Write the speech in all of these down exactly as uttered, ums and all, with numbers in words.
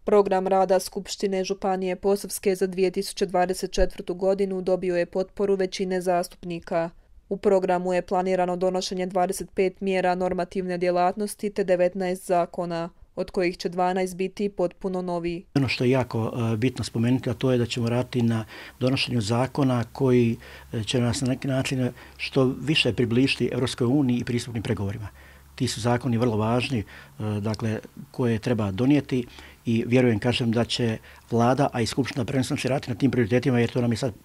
Program rada Skupštine Županije Posavske za dvije tisuće dvadeset četvrtu. godinu dobio je potporu većine zastupnika. U programu je planirano donošenje dvadeset pet mjera normativne djelatnosti te devetnaest zakona, od kojih će dvanaest biti potpuno novi. Ono što je jako bitno spomenuti, a to je da ćemo raditi na donošenju zakona koji će nas na neki način što više približiti Europskoj uniji i pristupnim pregovorima. Ti su zakoni vrlo važni, dakle, koje treba donijeti i vjerujem, kažem, da će vlada, a i skupština prvenstveno će raditi na tim prioritetima jer to nam je sad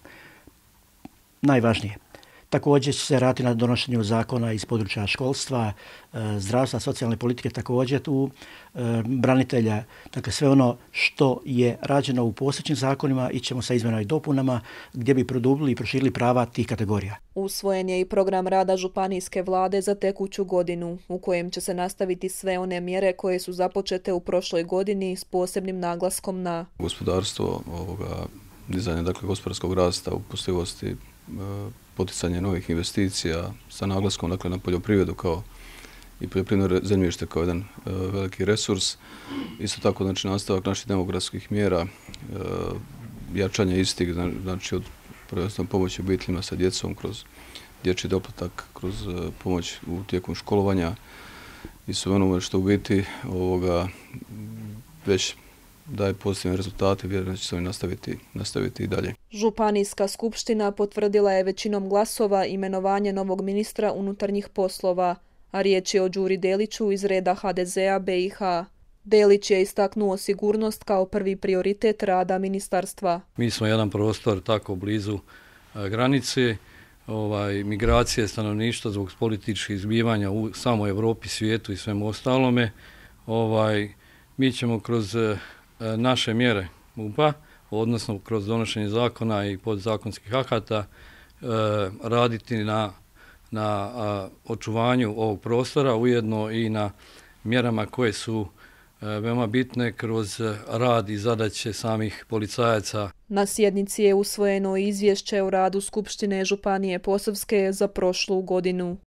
najvažnije. Također će se raditi na donošenju zakona iz područja školstva, zdravstva, socijalne politike, također u branitelja. Dakle, sve ono što je rađeno u postojećim zakonima i ćemo sa izmjenama i dopunama gdje bi produbili i proširili prava tih kategorija. Usvojen je i program rada županijske vlade za tekuću godinu, u kojem će se nastaviti sve one mjere koje su započete u prošloj godini s posebnim naglaskom na gospodarstvo, ovoga, dizanje dakle, gospodarskog rasta, upustljivosti, poticanje novih investicija sa naglaskom dakle, na poljoprivredu kao i poljoprivredno zemljište kao jedan e, veliki resurs. Isto tako znači, nastavak naših demografskih mjera, e, jačanje istih, znači od prvenstveno pomoći obiteljima sa djecom kroz dječji doplatak, kroz e, pomoć u tijekom školovanja i sve ono što u biti ovoga već daje pozitivne rezultate, vjerujem da će se oni nastaviti, nastaviti i dalje. Županijska skupština potvrdila je većinom glasova imenovanje novog ministra unutarnjih poslova, a riječ je o Đuri Deliću iz reda ha de zea be i ha. Delić je istaknuo sigurnost kao prvi prioritet rada ministarstva. Mi smo jedan prostor tako blizu granice, ovaj, migracije stanovništva zbog političkih zbivanja u samoj Europi, svijetu i svemu ostalome. Ovaj, mi ćemo kroz naše mjere M U P-a, odnosno kroz donošenje zakona i podzakonskih akata, raditi na, na očuvanju ovog prostora, ujedno i na mjerama koje su veoma bitne kroz rad i zadaće samih policajaca. Na sjednici je usvojeno izvješće o radu Skupštine Županije Posavske za prošlu godinu.